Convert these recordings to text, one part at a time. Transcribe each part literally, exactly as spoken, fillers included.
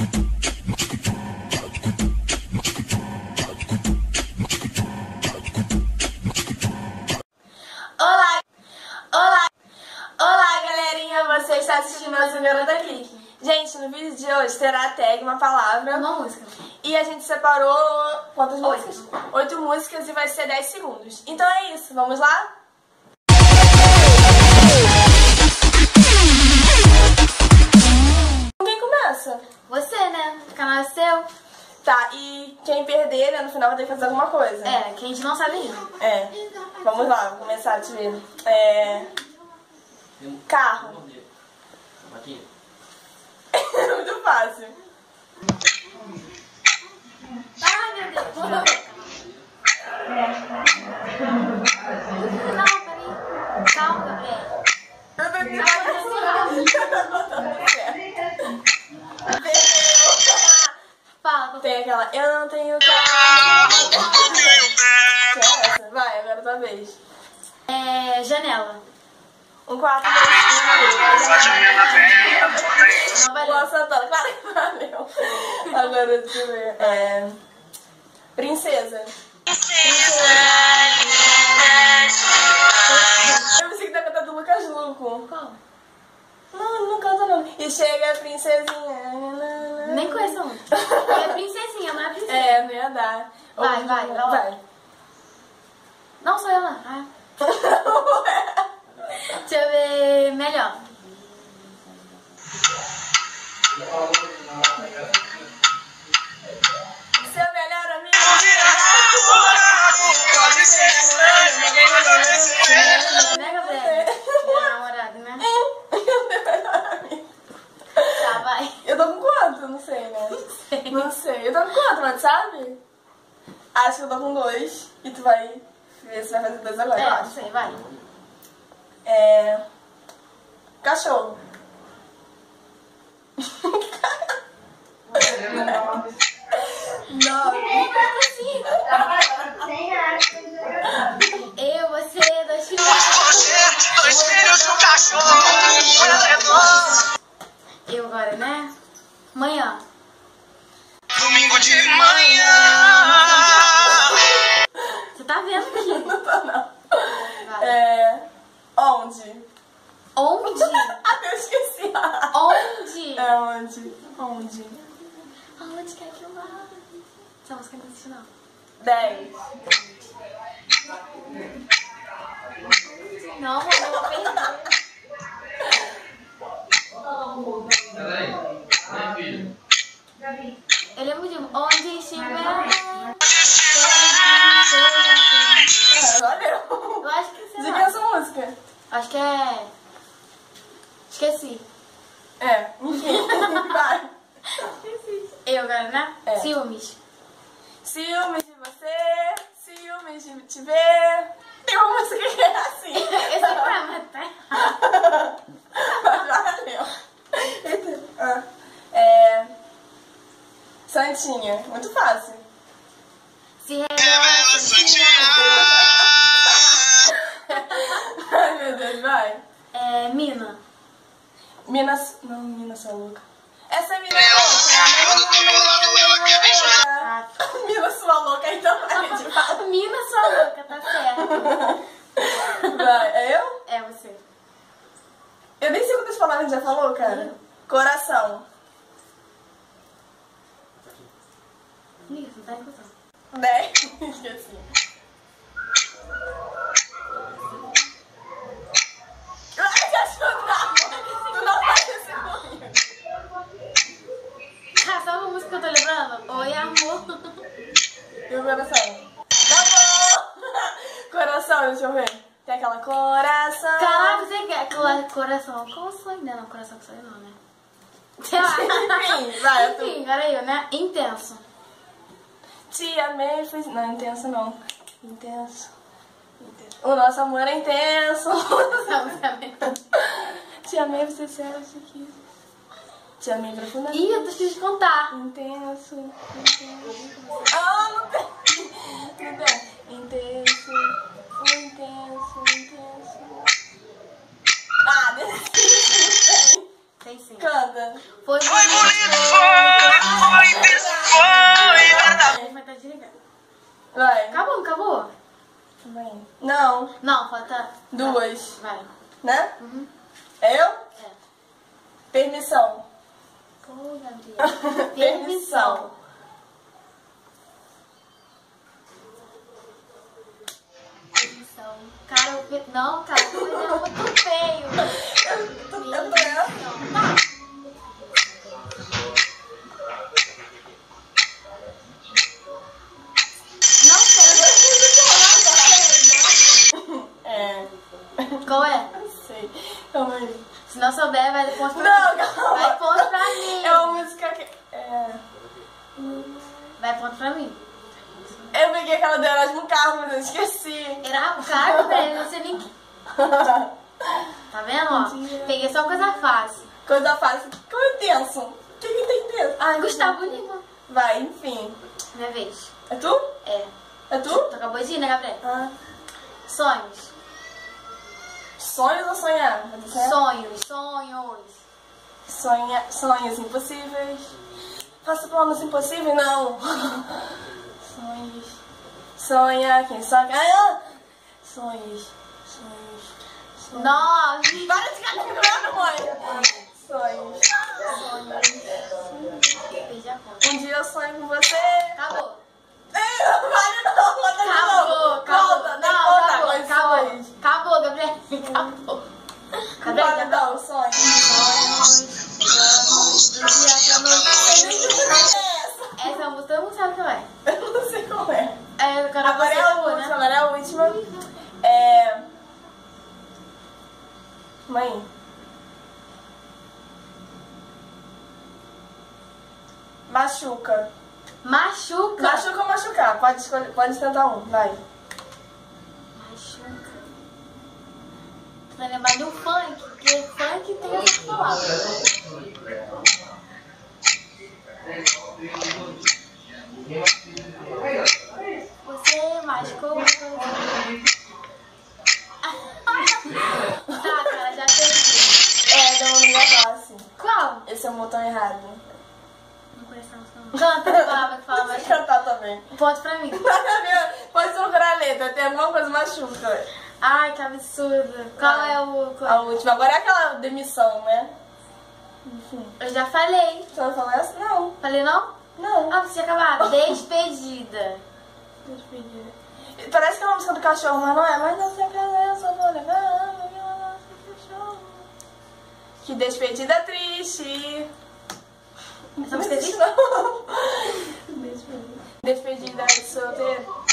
Olá! Olá! Olá, galerinha! Você está assistindo a Garota Clique. Gente, no vídeo de hoje terá a tag, uma palavra, uma música. E a gente separou quantas Oito. músicas? Oito músicas e vai ser dez segundos. Então é isso, vamos lá? Quem começa? Você, né? O canal é seu. Tá, e quem perder, né, no final vai ter que fazer alguma coisa. É, que a gente não sabe ainda. É. Vamos lá, vou começar a te ver. É... Carro. É muito fácil. Ai, meu Deus. Não, peraí. Calma, Gabriel. Eu tô te Fala, Tem aquela, eu não tenho carro. Que é essa? Vai, agora é tua vez. É, janela. Um quarto de esquina. Não valeu. Boa Santana, claro que valeu. Agora deixa eu ver. É... Princesa. Princesa. Eu pensei que tá cantando do Lucas Luco. Qual? Não, não canta não. E chega a princesinha. Nem conheço a música. É princesinha, não é princesa. É, não ia dar. Vai, Ou- vai, vai lá. vai. Não sou eu, não. Ah. Deixa eu ver melhor. Seu melhor amigo. Né, Gabriel? Minha namorada, né? Tá, vai. Eu tô com quanto? Não sei, né? sei. Não sei. Eu tô com quanto, mas sabe? Acho que eu tô com dois. E tu vai ver se vai fazer dois agora, eu É, não acho. sei, vai. É... Cachorro. Não. Eu, você, dois filhos. Você, dois filhos, um cachorro, um elefante. Eu agora, né? Manhã. Domingo de manhã. Você tá vendo aqui? Não tô, não. Vai. É... Onde? Onde? Ah, eu esqueci. Onde? É onde? Onde? Aonde quer que eu vá? Essa música não existe, não. Dez. Não, amor, eu vou perder. Eu lembro de onde estiver. É, valeu. Eu acho que sei De lá. quem é essa música? Acho que é. Esqueci. É, enfim. Vai. Eu agora, né? É. Ciúmes. Ciúmes de você, ciúmes de te ver. Tem uma música que é assim. Esse é pra matar. Mas valeu. Eita. Ah. É... Santinha. Muito fácil. Se revela, Santinha. Ai, meu Deus, vai. É, Mina. Minas... Não, Minas, sua louca. Essa é Minas Ah, louca. Minas, sua louca, então a gente fala. Mina, sua louca, tá certo. Vai, é eu? É você. Eu nem sei quantas palavras a gente já falou, cara. Coração. Amiga, você não tá escutando. Dez. Esqueci. Ai, que ajudar. Tu não faz esse comigo. Ah, sabe uma música que eu tô lembrando? Oi, amor. E o coração? Acabou! Coração, deixa eu ver. Tem aquela coração. Caraca, você quer cora- coração? Qual sonho? Não, não, coração com sonho não, né? Sei lá. Enfim, vai, eu tô- Enfim, agora eu, né? Intenso. Te amei, fui... Não, intenso não. Intenso. Intenso. O nosso amor é intenso. Não, sabe? Te amei, você serve que Te amei profundamente. Ih, eu tô esquecendo de contar. Intenso. Intenso. Ah, não tem. Não tem. Intenso. Intenso, intenso. Ah, desse. Tem sim. Canta. Foi Foi bonito, bonito. foi. Não. Não, falta... Duas. Vai. Né? Uhum. Eu? É. Permissão. Pô, Gabriel. Permissão. Permissão. Cara, eu... pe- Não, cara, eu é muito feio. Eu tô eu? Tá. Não sei. É. Qual é? Não sei. Calma aí. Se não souber, vai ponto pra Não, mim. calma. Vai ponto pra mim. É uma música que... É... Vai ponto pra mim. Eu peguei aquela do Erasmo Carlos, mas eu esqueci. Era um cara, velho, não sei nem... Tá vendo, ó? Peguei só coisa fácil. Coisa fácil. Como é tenso? O que que tem tenso? Ah, Gustavo Lima. Vai, enfim. Minha vez. É tu? É. É tu? Tu acabou de ir, né, Gabriel? Ah. Sonhos. Sonhos ou sonhar? Você- Sonhos, sonhos. Sonha... Sonhos impossíveis. Faço planos impossíveis? Não. Sonhos. Sonha, quem sabe... Ah, sonhos. Sonhos. Sonhos. Nossa. Para de ficar lembrando, mãe. Sonhos. Sonhos. Perdi a conta. Um dia eu sonho com você. Acabou. Ei, não vale não, conta de Acabou, novo. acabou. Conta, tem que Não, contar acabou, com os acabou. sonhos. Acabou, Gabriel. Acabou. Gabriel, Vale não, sonhos. sonhos, planos, do dia pra noite. Eu nem sei como é essa. Essa música todo mundo sabe que é. Eu não sei como é. É, eu quero Agora é a você, última, né? agora é a última. É... Mãe. Machuca. Machuca. Machuca ou machucar? Pode, escolher, pode tentar um, vai. Machuca. Tu vai lembrar do funk, porque funk tem essa palavra. Você machucou uma coisa. Tá, cara, já perdi. É, deu um negócio. Qual? Esse é o botão errado. Não conheço essa música, não. Canta a palavra que fala Pode machuca. cantar também. Ponto pra mim. Pode procurar a letra, tem alguma coisa machuca. Ai, que absurdo. Qual é o... A última. Agora é aquela demissão, né? Enfim. Eu já falei. Você vai falar essa? Não. Falei não? Não. Ah, você tinha acabado. Despedida. Despedida. Parece que é uma música do cachorro, mas não é. Mas não sei fazer, eu só vou levar. Que despedida triste. Essa música existe? Não. Despedida. Despedida de solteiro.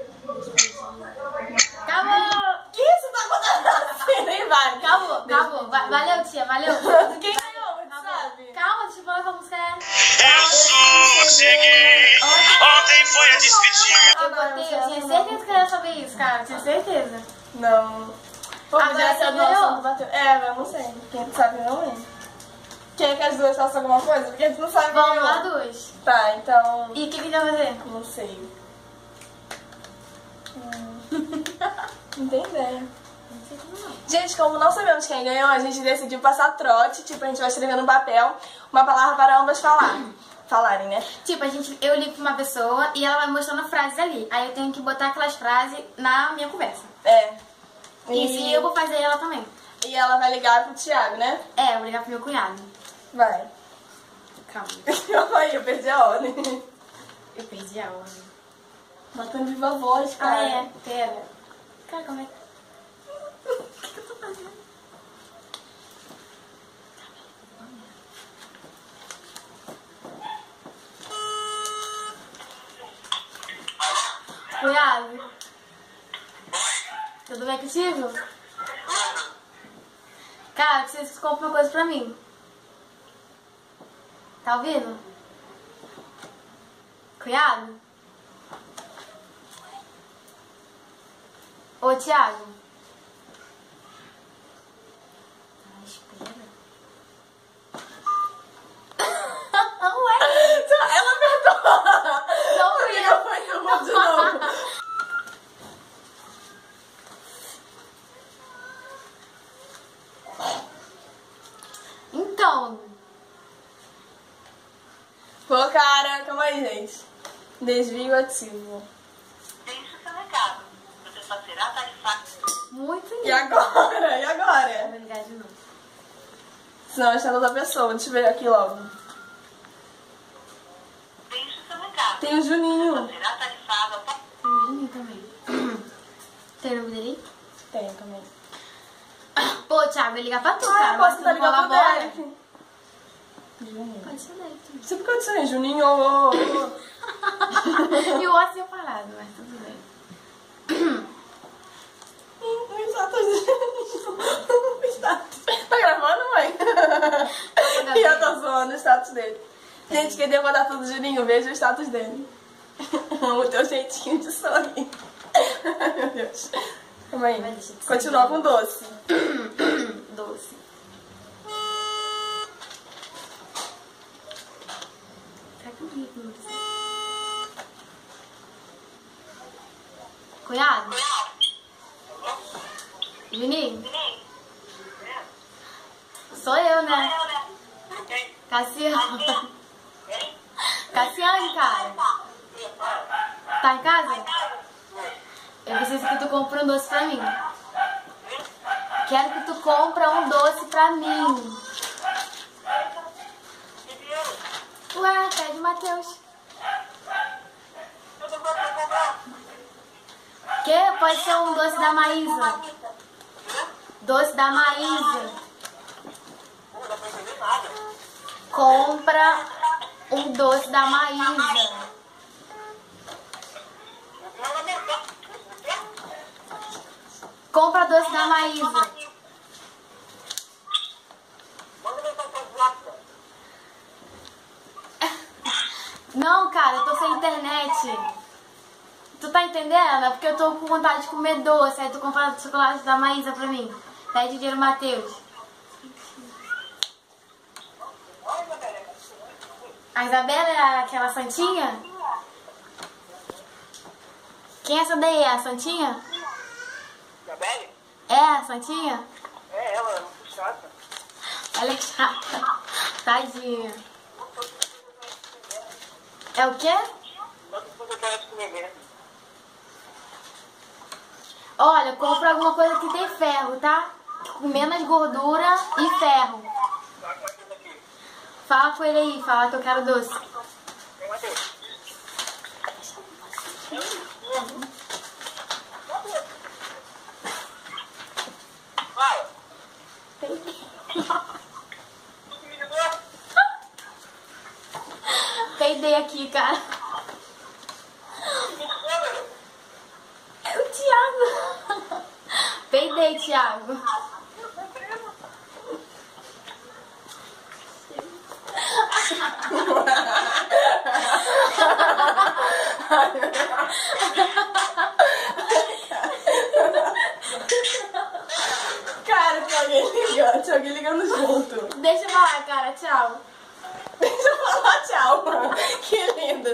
Acabou. Que isso tá acontecendo assim? Nem vale. Acabou, acabou. Va- Valeu, tia, valeu. Quem ganhou? Você sabe? Calma, deixa eu falar qual música é. Eu sosseguei. Ontem foi a despedida. Eu botei, eu tinha certeza que eu ia saber isso, cara. Tinha certeza. Não. Pô, Agora já você essa ganhou? nossa não bateu. É, eu não sei. Quem sabe não lembro. Quer que as duas façam alguma coisa? Porque a gente não sabe. Vamos quem lá, ganhou. duas. Tá, então. E o que que a gente vai fazer? Não sei. Hum. Não tem ideia. Não sei como não. Gente, como não sabemos quem ganhou, a gente decidiu passar trote. Tipo, a gente vai escrever no papel uma palavra para ambas falar. Falarem, né? Tipo, a gente, eu ligo pra uma pessoa e ela vai mostrando frases ali. Aí eu tenho que botar aquelas frases na minha conversa. É. Isso, e eu vou fazer ela também. E ela vai ligar pro Thiago, né? É, eu vou ligar pro meu cunhado. Vai. Calma. Ai, eu perdi a ordem. Eu perdi a ordem. Botando viva voz, cara. Ah, é. Pera. Cara, como é que... O que que eu tô fazendo? Cunhado. Tudo bem contigo? Cara, preciso que você compre uma coisa pra mim. Tá ouvindo? Cunhado? Ô, Thiago. Ai, espera. Ué? Ela apertou. Não fui eu. Eu fui eu vou de novo. Então, Pô, cara, calma aí, gente. Desvio ativo. Deixe o seu recado. Você tarifa será tarifada. Muito lindo. E agora? E agora? Vou ligar de novo. Senão está outra pessoa. Deixa eu ver aqui logo. Deixe seu recado. Tem o Juninho. Será tarifada. Tem o Juninho também. Tem o nome dele? Tem também. Pô, Thiago, vai ligar pra tu, Ah, cara. eu Mas posso tu dar não ligar pro colabora. Derek. Juninho. Pode ser Derek também. Você por que eu disse Juninho? ô, ô, ô. E o outro separado, mas tudo bem. Hum, o status. O status. Tá gravando, mãe? E eu tô zoando o status dele. Gente, quem deu mandar tudo Juninho, veja o status dele. O teu jeitinho de sorrir. Ai, meu Deus. Calma aí. Vai, deixa de Continua com doce. Doce. Será que eu vi com você? Cunhado? Juninho? Sou eu, né? Cassiane. Cassiane, cara. Tá em casa? Eu preciso que tu compre um doce pra mim. Quero que tu compre um doce pra mim. Ué, pede o Matheus. Que? Pode ser um doce da Maísa. Doce da Maísa. Compra um doce da Maísa. Compra doce da Maísa. Não, cara, eu tô sem internet. Tu tá entendendo? É porque eu tô com vontade de comer doce. Aí tu compra chocolate da Maísa pra mim. Pede dinheiro, Matheus. A Isabela é aquela santinha? Quem é essa daí? É a santinha? Isabelle? É a santinha? É ela, ela é muito chata. Ela é chata. Tadinha. É o quê? Só que você quer comer mesmo. Olha, compra alguma coisa que tem ferro, tá? Com menos gordura e ferro. Fala com ele aí, fala que eu quero doce. Fala. Peidei aqui, cara. É o Thiago. Peidei, Thiago. Cara, tem alguém ligando, tem alguém ligando junto. Deixa eu falar, cara. Tchau. Deixa eu falar tchau. Que lindo.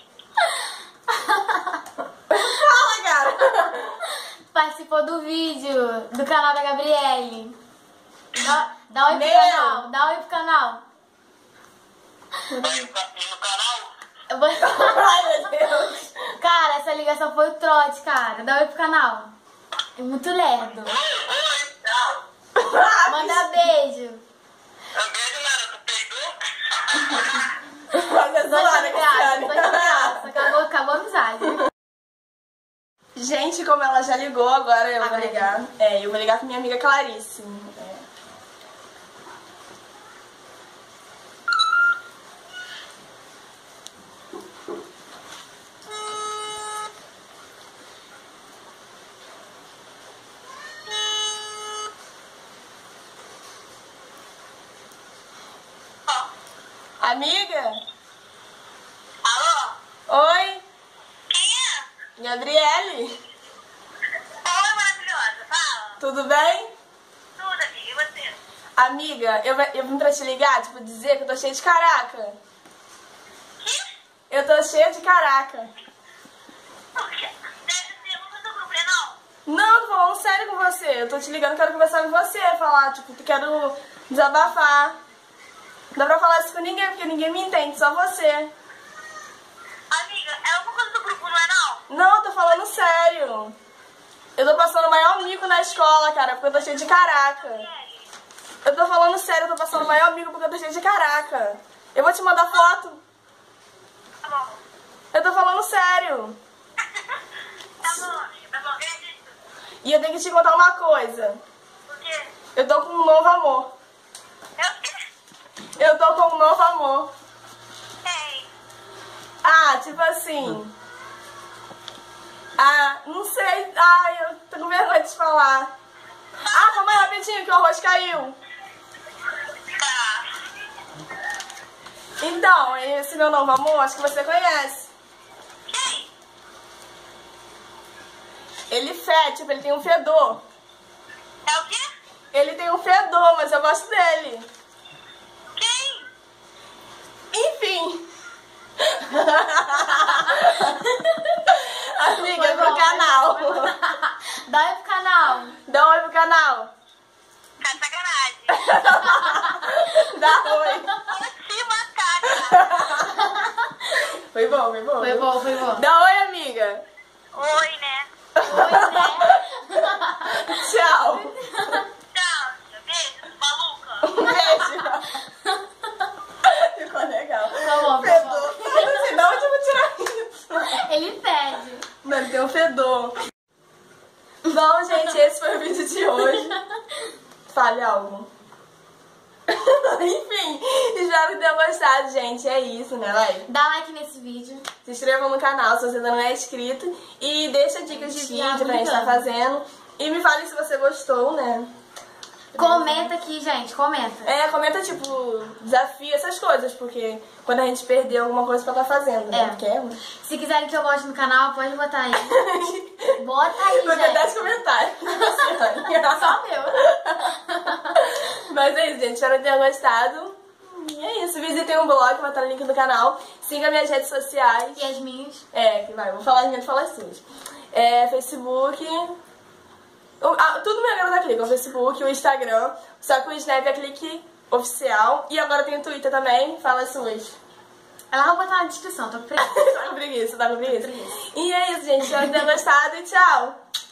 Fala, cara. Participou do vídeo do canal da Gabriele. Dá, dá oi pro Meu. canal. Dá oi pro canal. E no canal? Eu vou... Ai, meu Deus. Cara, essa ligação foi o trote, cara. Dá oi pro canal. É muito lerdo. Oi, oi, tchau. Manda beijo. Eu beijo nada, tu peidou? Olha Tô só, de graça, tô de graça. Acabou, acabou a amizade. Gente, como ela já ligou, agora eu vou Agora ligar. É, eu vou ligar com minha amiga Clarice. É. Amiga? Alô? Oi? Quem é? Gabriele? Oi, maravilhosa, fala. Tudo bem? Tudo, amiga, e você? Amiga, eu, eu vim pra te ligar, tipo, dizer que eu tô cheia de caraca. Que? Eu tô cheia de caraca. Por quê? Deve ser um do grupo, não? Não, tô falando sério com você. Eu tô te ligando, quero conversar com você, falar, tipo, quero desabafar. Não dá pra falar isso com ninguém, porque ninguém me entende, só você. Amiga, é alguma coisa do grupo, não é não? Não, tô falando sério. Eu tô passando o maior mico na escola, cara, porque eu tô cheio de caraca. Eu tô falando sério, eu tô passando o maior mico porque eu tô cheio de caraca. Eu vou te mandar foto. Tá bom. Eu tô falando sério. Tá bom, tá bom, acredito. E eu tenho que te contar uma coisa. Por quê? Eu tô com um novo amor. Eu... Eu tô com um novo amor. Ei. Ah, tipo assim... Ah, não sei. Ai, eu tô com vergonha de te falar. Ah, calma aí rapidinho que o arroz caiu. Tá. Então, esse meu novo amor, acho que você conhece. Quem? Ele fede, tipo, ele tem um fedor. É o quê? Ele tem um fedor, mas eu gosto dele. Quem? Enfim. Amiga, Foi pro bom, canal. foi bom. Dá oi pro canal. Dá um oi pro canal. Tá de sacanagem. Dá oi. Vou te matar, Foi bom, foi bom. Foi bom, foi bom. Dá oi, amiga. Oi, né? Oi, né? Tchau. Tchau, beijo, maluca. Um beijo. Ficou legal. Tá bom, tá Fedor. Não sei de onde eu vou tirar isso. Ele pede. Não, ele tem um fedor. Bom, gente, esse foi o vídeo de hoje. Fale algo. Enfim, espero que tenham gostado, gente. É isso, né, Lai? Dá like nesse vídeo. Se inscrevam no canal se você ainda não é inscrito. E deixa dicas de Já vídeo pra gente estar brincando. fazendo. E me fale se você gostou, né? Comenta aqui, gente. Comenta. É, comenta, tipo, desafio, essas coisas. Porque quando a gente perder alguma coisa pra estar fazendo, né? É. Porque é... Se quiserem que eu bote no canal, pode botar aí. Bota aí, Vou ver dez gente. comentários. Só meu. Mas é isso, gente. Espero que tenham gostado. E é isso. Visitem o blog, vai estar no link do canal. Siga minhas redes sociais. E as minhas. É, que vai. Vou falar as minhas, falar as suas. É, Facebook. O- ah, tudo meu agora tá clique. O Facebook, o Instagram. Só que o Snap é clique oficial. E agora tem o Twitter também. Fala as suas. Ela vai botar na descrição, tô com preguiça. Tá com preguiça, tá com preguiça? E é isso, gente. Espero que tenham gostado e tchau.